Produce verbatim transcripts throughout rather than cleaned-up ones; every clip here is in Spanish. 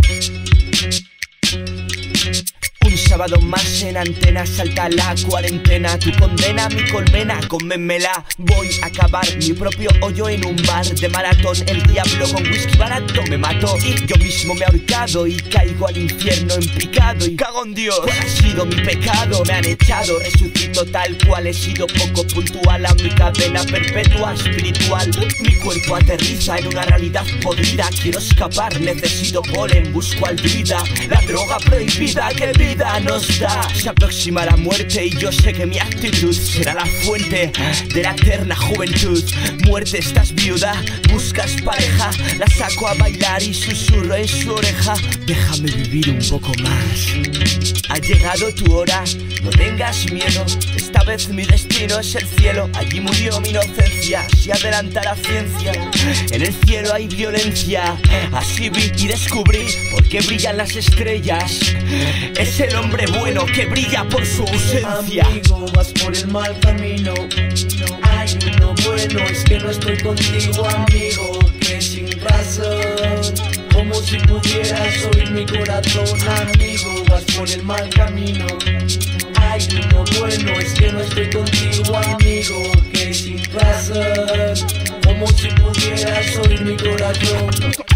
Un sábado más en antena, salta la cuarentena. Tu condena, mi colmena, cómemela. Voy a acabar mi propio hoyo en un bar de maratón. El diablo con whisky barato me mató y yo mismo me he ahorcado y caigo al infierno en picado y cago en Dios. ¿Cuál ha sido mi pecado? Me han echado, resucito tal cual. He sido poco puntual a mi cadena perpetua espiritual. Mi cuerpo aterriza en una realidad podrida. Quiero escapar, necesito polen, busco al vida. La droga prohibida, que vida nos da. Se aproxima la muerte y yo sé que mi actitud será la fuente de la eterna juventud. Muerte, estás viuda, buscas pareja. La saco a bailar y susurro en su oreja: déjame vivir un poco más. Ha llegado tu hora, no tengas miedo. Esta vez mi destino es el cielo. Allí murió mi inocencia, se adelanta la ciencia. En el cielo hay violencia. Así vi y descubrí por qué brillan las estrellas. Es el hombre bueno que brilla por su ausencia. Amigo, vas por el mal camino. Hay uno bueno, es que no estoy contigo, amigo. Que sin razón, como si pudieras oír mi corazón. Amigo, vas por el mal camino. Hay uno bueno, es que no estoy contigo, amigo. Que sin razón, como si pudieras oír mi corazón.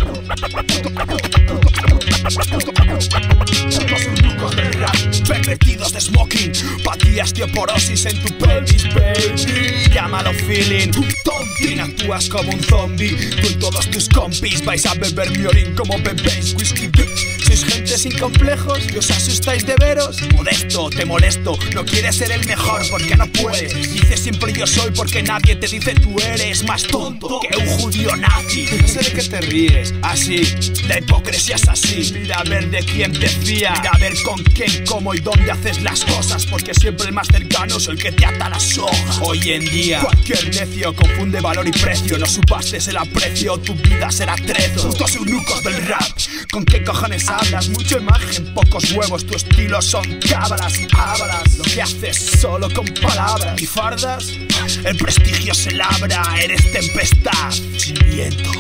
Los eunucos del rap, pervertidos de smoking, pa' ti osteoporosis en tu pelvis, baby. Llámalo feeling, tontín, actúas como un zombie. Tú y todos tus compis vais a beber mi orín como bebéis whisky. Sois gente sin complejos y os asustáis de veros. Modesto, te molesto, no quieres ser el mejor porque no puedes. Dices siempre yo soy porque nadie te dice tú eres más tonto que un judío nazi. No sé de qué te ríes, así, la hipocresía es así. Mira a ver de quién te fía, mira a ver con quién, cómo y dónde haces las cosas, porque siempre el más cercano es el que te ata las sogas. Hoy en día cualquier necio confunde valor y precio. No supaste el aprecio, tu vida será trezo. Putos eunucos del rap, ¿con qué cojones hablas? Mucha imagen, pocos huevos, tu estilo son cábalas, ábalas. Lo que haces solo con palabras y fardas, el prestigio se labra. Eres tempestad sin viento,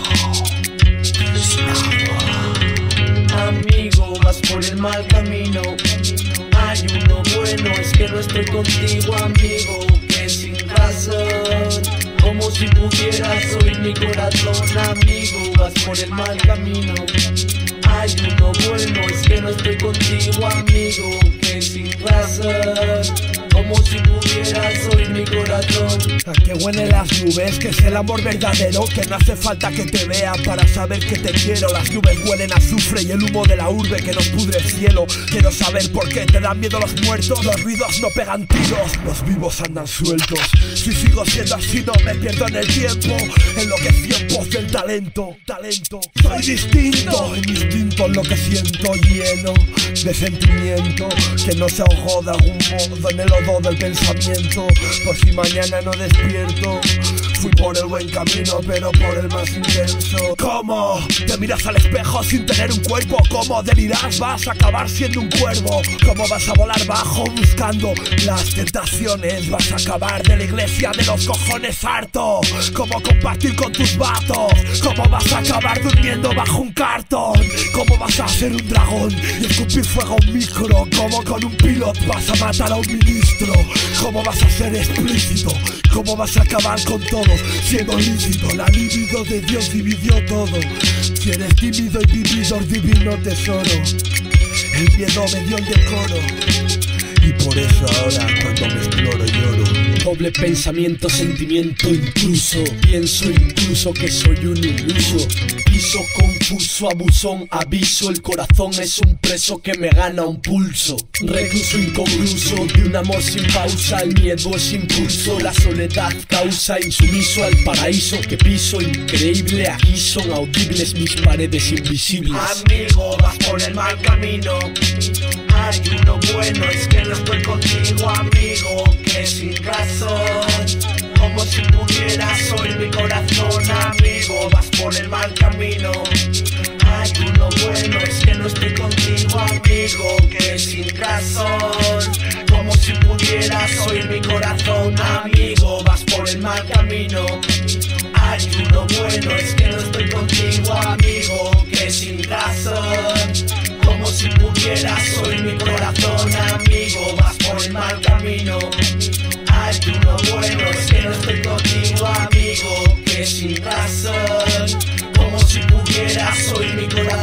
sin agua. Amigo, vas por el mal camino. Hay uno bueno, es que no estoy contigo, amigo. Que sin razón, como si pudieras oír mi corazón. Amigo, vas por el mal camino. Hay uno bueno, es que no estoy contigo, amigo. Que sin razón, como si pudieras oír mi corazón. A que huelen las nubes, que es el amor verdadero. Que no hace falta que te vea para saber que te quiero. Las nubes huelen a azufre y el humo de la urbe que nos pudre el cielo. Quiero saber por qué te dan miedo los muertos. Los ruidos no pegan tiros, los vivos andan sueltos. Si sigo siendo así no me pierdo en el tiempo. Enloquecí en pos del talento, talento. Soy distinto, en instinto en lo que siento, lleno de sentimiento que no se ahogó de algún modo en el lodo del pensamiento. Por si mañana no despierto, fui por el buen camino pero por el más intenso. ¿Cómo? Te miras al espejo sin tener un cuerpo. ¿Cómo delirás? Vas a acabar siendo un cuervo. ¿Cómo vas a volar bajo buscando las tentaciones? Vas a acabar de la iglesia de los cojones harto. ¿Cómo compartir con tus vatos? ¿Cómo vas a acabar durmiendo bajo un cartón? ¿Cómo vas a ser un dragón y escupir fuego a un micro? ¿Cómo con un pilot vas a matar a un ministro? ¿Cómo vas a ser explícito? ¿Cómo vas a acabar con todos siendo lícito? La libido de Dios dividió todo. Si eres tímido y vividor, divino tesoro. El miedo me dio el decoro y por eso ahora cuando me exploro lloro. Doble pensamiento, sentimiento incluso. Pienso incluso que soy un iluso. Piso confuso, abusón, aviso. El corazón es un preso que me gana un pulso. Recluso inconcluso de un amor sin pausa. El miedo es impulso, la soledad causa. Insumiso al paraíso que piso. Increíble, aquí son audibles mis paredes invisibles. Amigo, vas por el mal camino. Hay uno bueno, es que no estoy contigo, amigo. Que sin razón, como si pudieras oír mi corazón, amigo. Vas por el mal camino. Hay uno bueno, es que no estoy contigo, amigo. Que sin razón, como si pudieras oír mi corazón, amigo. Vas por el mal camino. Hay uno bueno, es que no estoy contigo, amigo. Que sin razón, mi corazón.